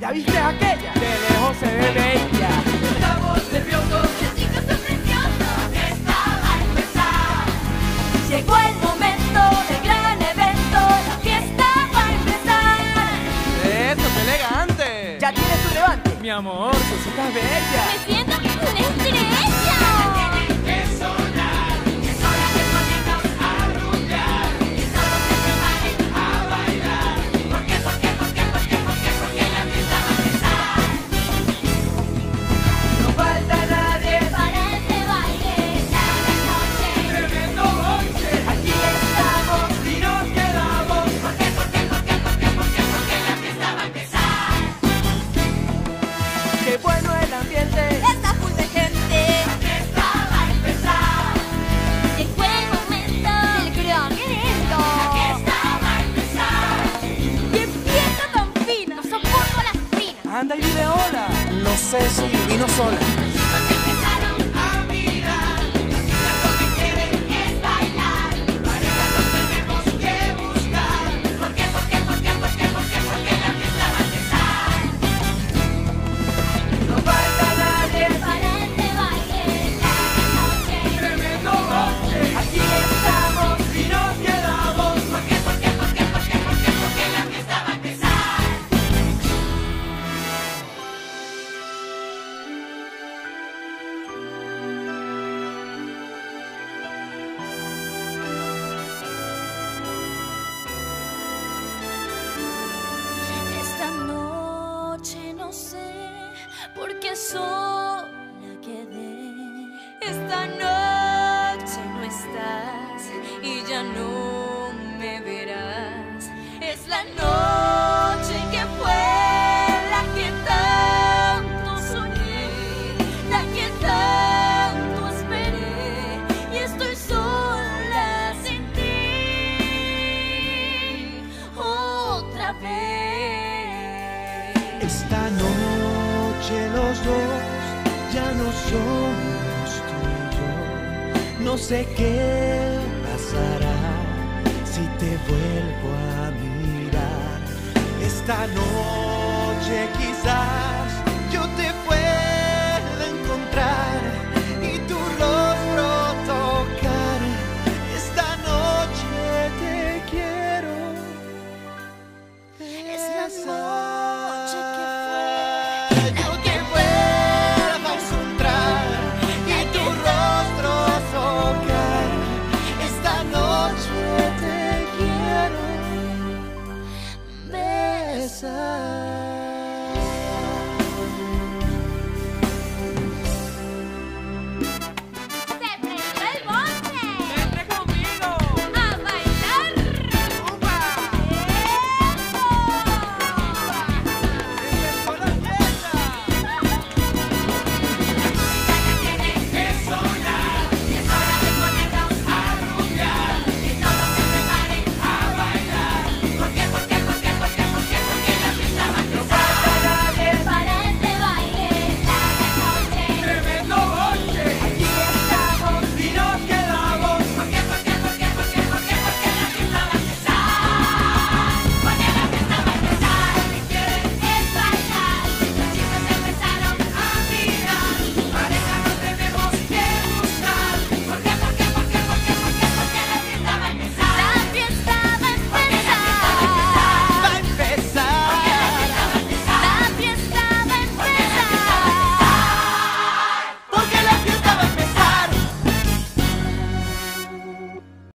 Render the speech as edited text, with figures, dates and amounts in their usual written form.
¿Ya viste aquella? De lejos se ve bella. Estamos nerviosos, Los chicos son preciosos. esta va a empezar. Llegó el momento del gran evento. La fiesta va a empezar. ¡Eso, qué elegante! ¿Ya tienes tu levante? Mi amor, tú estás bella. Me siento una estrella. Tienen que sonar, es hora de ponernos a rumbear. Y todos se preparen a bailar. ¿Por qué la fiesta va a empezar? No falta nadie Para este baile cada noche. tremendo bonche. Aquí estamos y nos quedamos. ¿Por qué la fiesta va a empezar? ¡Qué bueno el ambiente! Está full de gente. Esta va a empezar. Llegó el momento del gran evento. Esta va a empezar. Y empieza tan fina. No soporto a las finas. ¡Anda y dile hola! No sé si vino sola. Empezaron a mirar. Lo que quieren es bailar. Pareja no tenemos que buscar. ¿Por qué la fiesta va a empezar? No falta nadie. Para este baile cada noche. Tremendo bonche. Aquí estamos y nos quedamos. ¿Por qué la fiesta va a empezar? Esta noche no sé por qué sola quedé. Esta noche no estás y ya no me verás. Es la noche que fue la que tanto soñé, la que tanto esperé. Y estoy sola sin ti otra vez. Esta noche los dos ya no somos tú y yo. No sé qué pasará si te vuelvo a mirar. Esta noche quizás yo te pueda encontrar y tu rostro tocar. Esta noche te quiero Es la noche que yo te vuelvo a encontrar y tu rostro tocar. Esta noche te quiero besar.